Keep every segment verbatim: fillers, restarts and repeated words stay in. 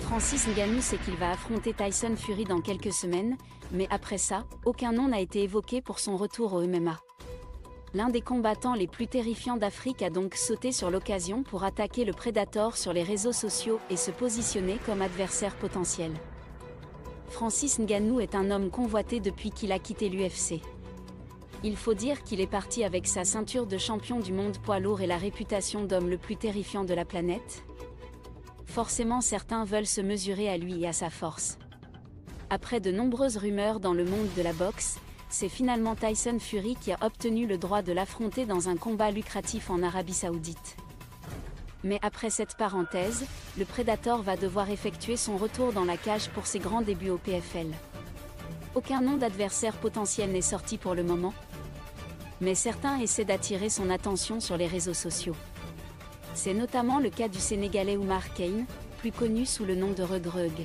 Francis Ngannou sait qu'il va affronter Tyson Fury dans quelques semaines, mais après ça, aucun nom n'a été évoqué pour son retour au M M A. L'un des combattants les plus terrifiants d'Afrique a donc sauté sur l'occasion pour attaquer le Predator sur les réseaux sociaux et se positionner comme adversaire potentiel. Francis Ngannou est un homme convoité depuis qu'il a quitté l'U F C. Il faut dire qu'il est parti avec sa ceinture de champion du monde poids lourd et la réputation d'homme le plus terrifiant de la planète. Forcément, certains veulent se mesurer à lui et à sa force. Après de nombreuses rumeurs dans le monde de la boxe, c'est finalement Tyson Fury qui a obtenu le droit de l'affronter dans un combat lucratif en Arabie Saoudite. Mais après cette parenthèse, le Predator va devoir effectuer son retour dans la cage pour ses grands débuts au P F L. Aucun nom d'adversaire potentiel n'est sorti pour le moment, mais certains essaient d'attirer son attention sur les réseaux sociaux. C'est notamment le cas du Sénégalais Oumar Kane, plus connu sous le nom de Reug.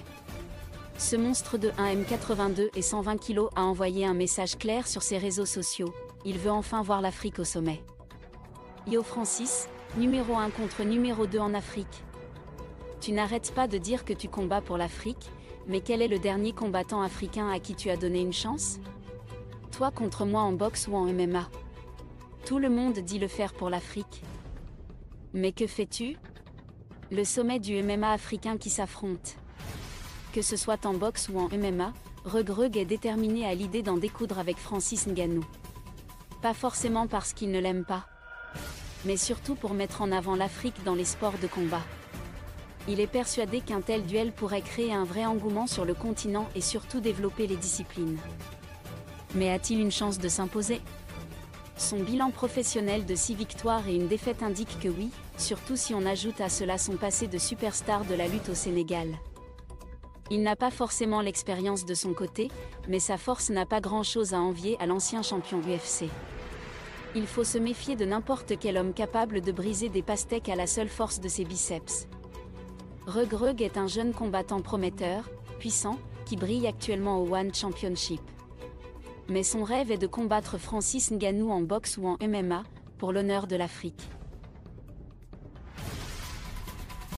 Ce monstre de un mètre quatre-vingt-deux et cent vingt kilos a envoyé un message clair sur ses réseaux sociaux, il veut enfin voir l'Afrique au sommet. Yo Francis, numéro un contre numéro deux en Afrique. Tu n'arrêtes pas de dire que tu combats pour l'Afrique, mais quel est le dernier combattant africain à qui tu as donné une chance? Toi contre moi en boxe ou en M M A? Tout le monde dit le faire pour l'Afrique. Mais que fais-tu? Le sommet du M M A africain qui s'affronte. Que ce soit en boxe ou en M M A, Reug est déterminé à l'idée d'en découdre avec Francis Ngannou. Pas forcément parce qu'il ne l'aime pas, mais surtout pour mettre en avant l'Afrique dans les sports de combat. Il est persuadé qu'un tel duel pourrait créer un vrai engouement sur le continent et surtout développer les disciplines. Mais a-t-il une chance de s'imposer? Son bilan professionnel de six victoires et une défaite indique que oui, surtout si on ajoute à cela son passé de superstar de la lutte au Sénégal. Il n'a pas forcément l'expérience de son côté, mais sa force n'a pas grand-chose à envier à l'ancien champion U F C. Il faut se méfier de n'importe quel homme capable de briser des pastèques à la seule force de ses biceps. Reug est un jeune combattant prometteur, puissant, qui brille actuellement au One Championship. Mais son rêve est de combattre Francis Ngannou en boxe ou en M M A, pour l'honneur de l'Afrique.